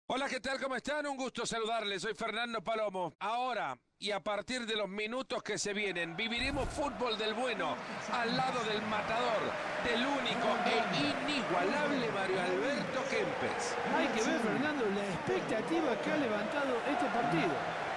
Hola, ¿qué tal? ¿Cómo están? Un gusto saludarles. Soy Fernando Palomo. Ahora y a partir de los minutos que se vienen, viviremos fútbol del bueno, al lado del matador, del único e inigualable Mario Alberto Kempes. Hay que ver, Fernando, la expectativa que ha levantado este partido.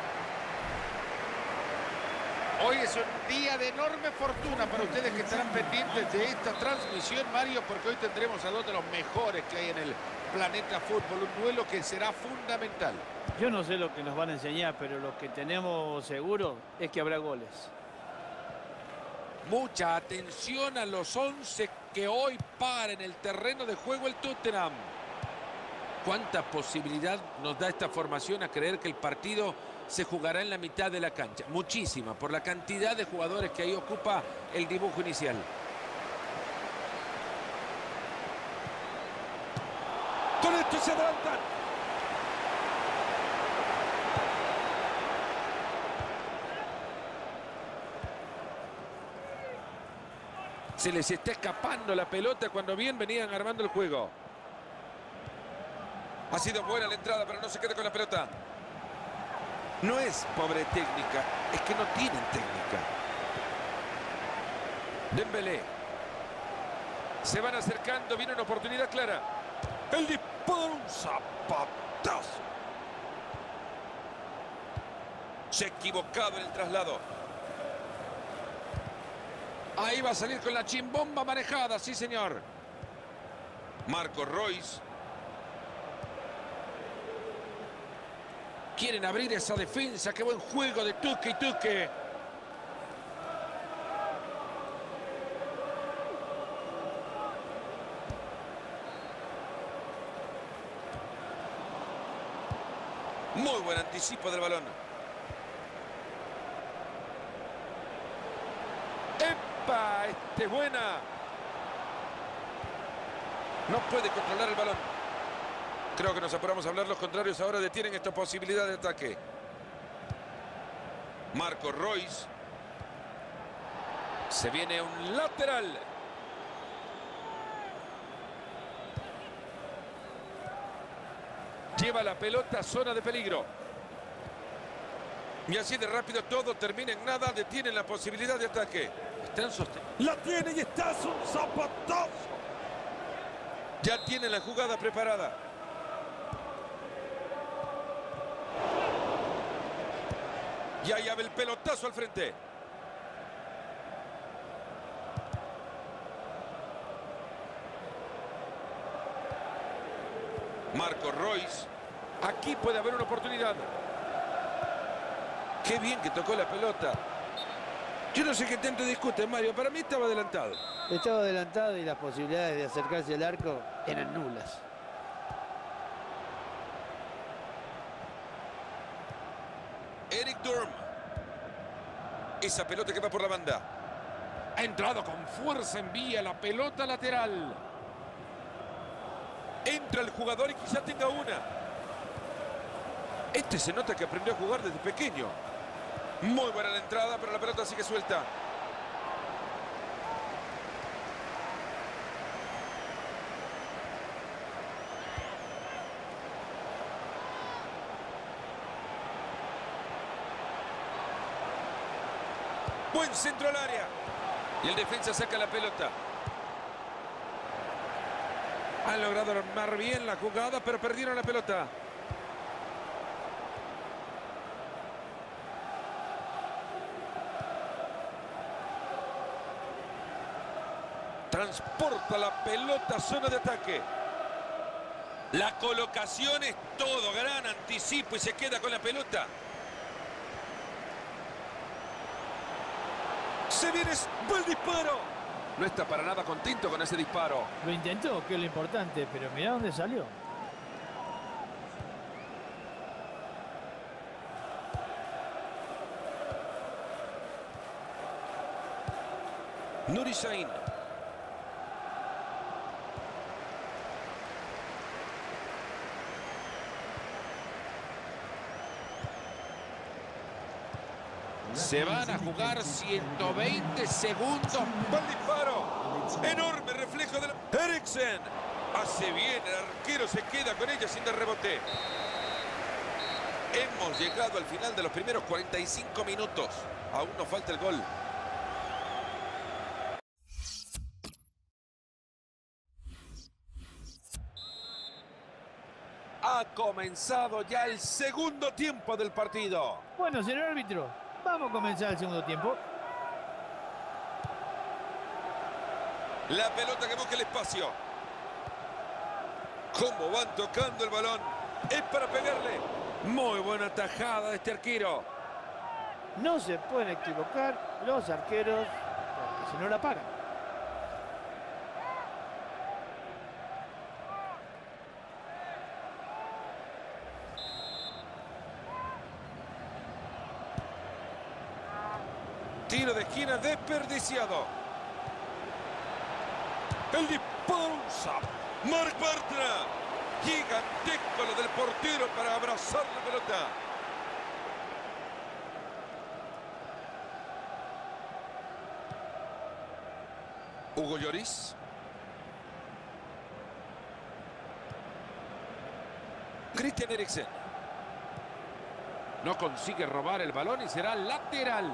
Hoy es un día de enorme fortuna para ustedes que estarán pendientes de esta transmisión, Mario, porque hoy tendremos a dos de los mejores que hay en el planeta fútbol, un duelo que será fundamental. Yo no sé lo que nos van a enseñar, pero lo que tenemos seguro es que habrá goles. Mucha atención a los 11 que hoy para en el terreno de juego el Tottenham. ¿Cuánta posibilidad nos da esta formación a creer que el partido se jugará en la mitad de la cancha? Muchísima, por la cantidad de jugadores que ahí ocupa el dibujo inicial. Con esto se adelantan. Se les está escapando la pelota cuando bien venían armando el juego. Ha sido buena la entrada, pero no se queda con la pelota. No es pobre técnica, es que no tienen técnica. Dembélé. Se van acercando, viene una oportunidad clara. El disparo, un zapatazo. Se ha equivocado en el traslado. Ahí va a salir con la chimbomba manejada, sí señor. Marco Reus. Quieren abrir esa defensa, qué buen juego de Tuque y Tuque. Muy buen anticipo del balón. ¡Epa! ¡Este es buena! No puede controlar el balón. Creo que nos apuramos a hablar. Los contrarios ahora detienen esta posibilidad de ataque. Marco Reus. Se viene un lateral. Lleva la pelota a zona de peligro. Y así de rápido todo termina en nada. Detienen la posibilidad de ataque. Están sosteniendo. La tiene y está un zapatazo. Ya tiene la jugada preparada. Y ahí abre el pelotazo al frente. Marco Reus. Aquí puede haber una oportunidad. Qué bien que tocó la pelota. Yo no sé qué tanto discute, Mario. Para mí estaba adelantado. Estaba adelantado y las posibilidades de acercarse al arco eran nulas. Eric Durm. Esa pelota que va por la banda. Ha entrado con fuerza, envía la pelota lateral. Entra el jugador y quizá tenga una. Este se nota que aprendió a jugar desde pequeño. Muy buena la entrada, pero la pelota sigue suelta. Buen centro al área. Y el defensa saca la pelota. Han logrado armar bien la jugada, pero perdieron la pelota. Transporta la pelota a zona de ataque. La colocación es todo. Gran anticipo y se queda con la pelota. Se viene buen disparo. No está para nada contento con ese disparo. Lo intentó, que es lo importante, pero mirá dónde salió. Nuri Sahin. Se van a jugar 120 segundos. Buen disparo. Enorme reflejo de Eriksen. Hace bien, el arquero se queda con ella sin dar rebote. Hemos llegado al final de los primeros 45 minutos. Aún nos falta el gol. Ha comenzado ya el segundo tiempo del partido. Bueno, señor árbitro, vamos a comenzar el segundo tiempo. La pelota que busca el espacio. Cómo van tocando el balón. Es para pegarle. Muy buena tajada de este arquero. No se pueden equivocar los arqueros, porque si no la pagan. Tiro de esquina desperdiciado. El disparo. Marc Bartra. Gigantesco lo del portero para abrazar la pelota. Hugo Lloris. Christian Eriksen. No consigue robar el balón y será lateral.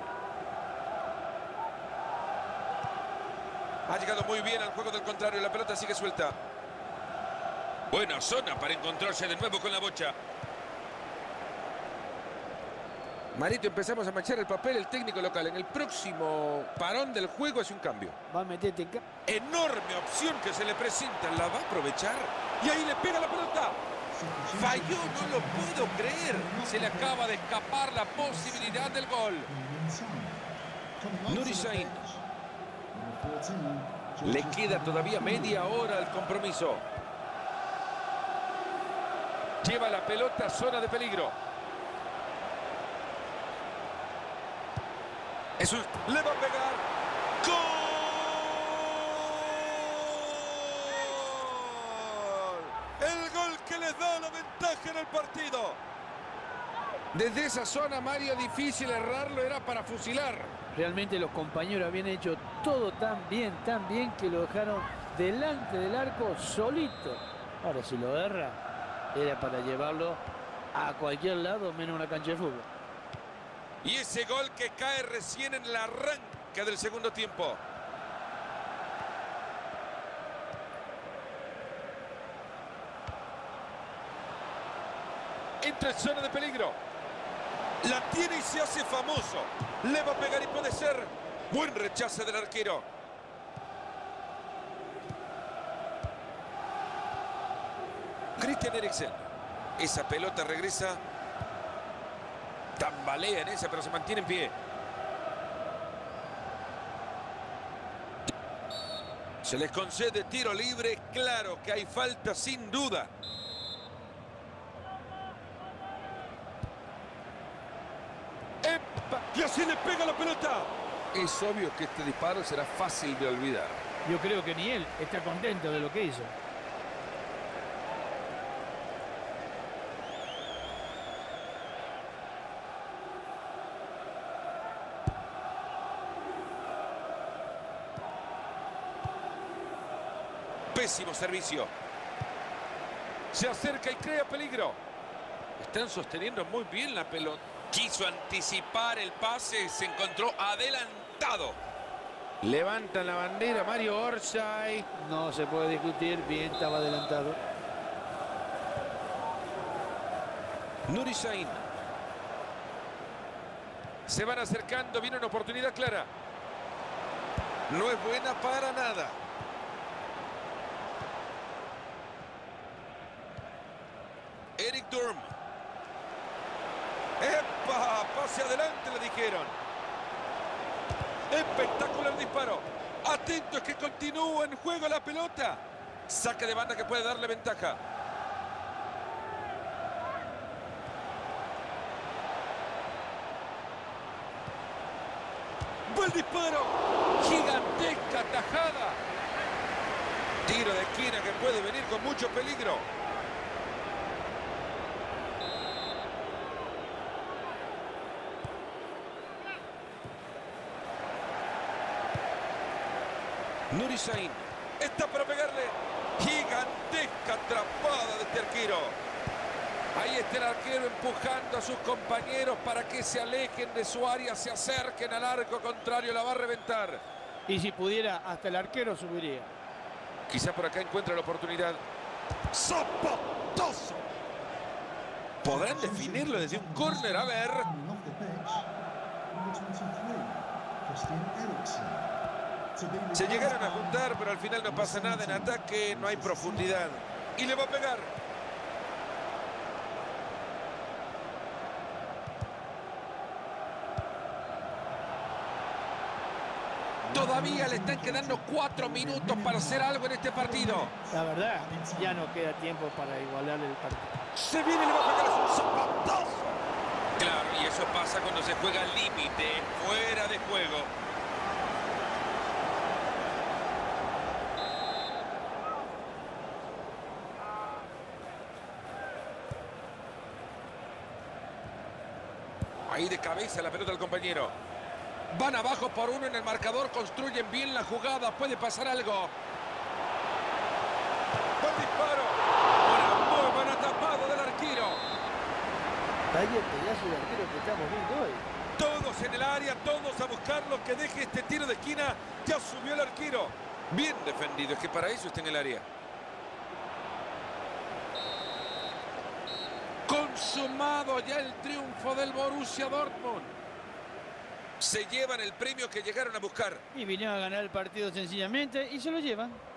Ha llegado muy bien al juego del contrario. La pelota sigue suelta. Buena zona para encontrarse de nuevo con la bocha. Marito, empezamos a manchar el papel. El técnico local en el próximo parón del juego hace un cambio. Va a meterte en... Enorme opción que se le presenta. La va a aprovechar. Y ahí le pega la pelota. Falló, no lo puedo creer. Se le acaba de escapar la posibilidad del gol. Nuri Sahin. Le queda todavía media hora al compromiso. Lleva la pelota a zona de peligro. Eso le va a pegar. ¡Gol! El gol que les da la ventaja en el partido. Desde esa zona, Mario, difícil errarlo, era para fusilar. Realmente los compañeros habían hecho todo tan bien que lo dejaron delante del arco solito. Ahora, si lo erra, era para llevarlo a cualquier lado, menos una cancha de fútbol. Y ese gol que cae recién en el arranque del segundo tiempo. Entra en zona de peligro. La tiene y se hace famoso. Le va a pegar y puede ser. Buen rechace del arquero. Christian Eriksen. Esa pelota regresa. Tambalea en esa, pero se mantiene en pie. Se les concede tiro libre. Claro que hay falta sin duda. ¡Epa! Y así le pega la pelota. Es obvio que este disparo será fácil de olvidar. Yo creo que ni él está contento de lo que hizo. Pésimo servicio. Se acerca y crea peligro. Están sosteniendo muy bien la pelota. Quiso anticipar el pase, se encontró adelantado. Levantan la bandera Mario Orsay. No se puede discutir, bien estaba adelantado. Nuri Sahin. Se van acercando, viene una oportunidad clara. No es buena para nada. Eric Durm. ¡Epa! Pase adelante, le dijeron. Espectacular disparo. Atentos que continúa en juego la pelota. Saque de banda que puede darle ventaja. ¡Buen disparo! ¡Gigantesca tajada! Tiro de esquina que puede venir con mucho peligro. Nuri Sahin. Está para pegarle. Gigantesca atrapada de este arquero. Ahí está el arquero empujando a sus compañeros para que se alejen de su área, se acerquen al arco contrario, la va a reventar. Y si pudiera, hasta el arquero subiría. Quizá por acá encuentra la oportunidad. ¡Zapotoso! ¿Podrán definirlo desde un córner? A ver. Se llegaron a juntar, pero al final no pasa nada. En ataque no hay profundidad. Y le va a pegar. Todavía le están quedando 4 minutos para hacer algo en este partido. La verdad, ya no queda tiempo para igualar el partido. Se viene y le va a pegar un zapatazo. Claro, y eso pasa cuando se juega al límite, fuera de juego. Ahí de cabeza la pelota del compañero. Van abajo por uno en el marcador, construyen bien la jugada, puede pasar algo. ¡Buen disparo! Una muy buena tapada del arquero. Vaya el pedazo de arquero que estamos viendo hoy. Todos en el área, todos a buscarlo, que deje este tiro de esquina. Ya subió el arquero. Bien defendido, es que para eso está en el área. Consumado ya el triunfo del Borussia Dortmund. Se llevan el premio que llegaron a buscar. Y vinieron a ganar el partido sencillamente y se lo llevan.